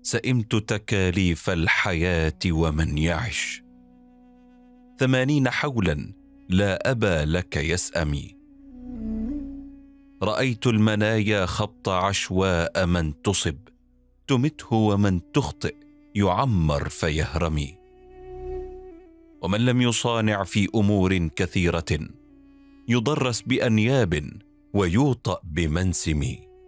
سئمت تكاليف الحياة ومن يعش 80 حولا لا أبا لك يسأمي. رأيت المنايا خبط عشواء من تصب تمته ومن تخطئ يعمر فيهرمي. ومن لم يصانع في أمور كثيرة يضرس بأنياب ويوطأ بمنسم.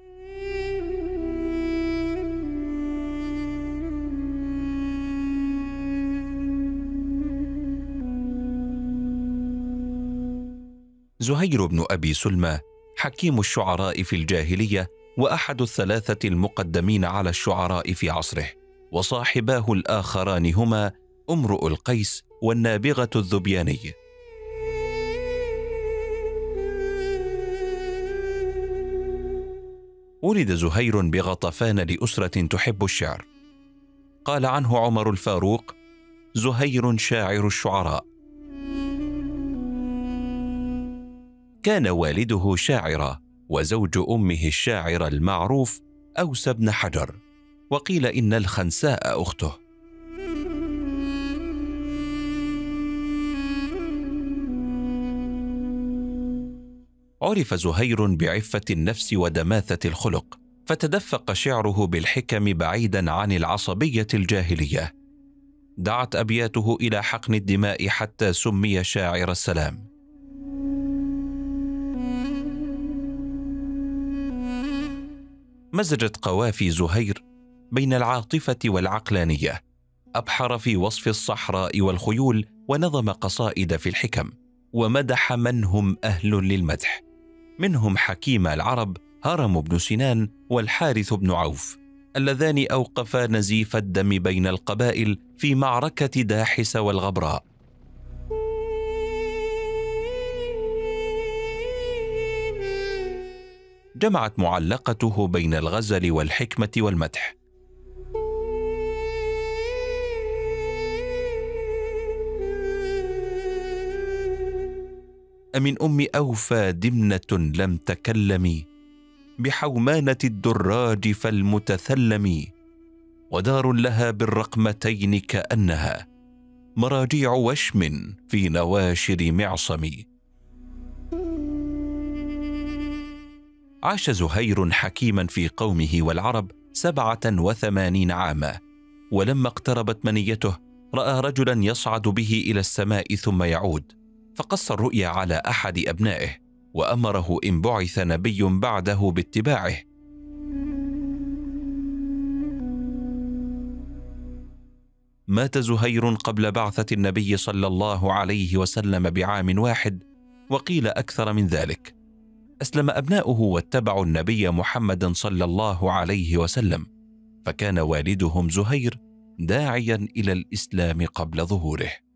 زهير بن أبي سلمى حكيم الشعراء في الجاهلية وأحد الثلاثة المقدمين على الشعراء في عصره، وصاحباه الآخران هما امرؤ القيس والنابغة الذبياني. ولد زهير بغطفان لأسرة تحب الشعر. قال عنه عمر الفاروق: زهير شاعر الشعراء. كان والده شاعرا وزوج أمه الشاعر المعروف أوس بن حجر، وقيل إن الخنساء أخته. عرف زهير بعفة النفس ودماثة الخلق، فتدفق شعره بالحكم بعيدا عن العصبية الجاهلية. دعت أبياته إلى حقن الدماء حتى سمي شاعر السلام. مزجت قوافي زهير بين العاطفة والعقلانية، أبحر في وصف الصحراء والخيول، ونظم قصائد في الحكم، ومدح من هم أهل للمدح، منهم حكيم العرب هرم بن سنان والحارث بن عوف، اللذان أوقفا نزيف الدم بين القبائل في معركة داحس والغبراء. جمعت معلقته بين الغزل والحكمة والمدح. أمن أم أوفى دمنة لم تكلم بحومانة الدراج فالمتثلم، ودار لها بالرقمتين كأنها مراجيع وشم في نواشر معصم. عاش زهير حكيما في قومه والعرب 87 عاما، ولما اقتربت منيته رأى رجلا يصعد به إلى السماء ثم يعود، فقص الرؤيا على أحد أبنائه وأمره إن بعث نبي بعده باتباعه. مات زهير قبل بعثة النبي صلى الله عليه وسلم بعام واحد، وقيل أكثر من ذلك. أسلم أبناؤه واتبعوا النبي محمد صلى الله عليه وسلم، فكان والدهم زهير داعيا إلى الإسلام قبل ظهوره.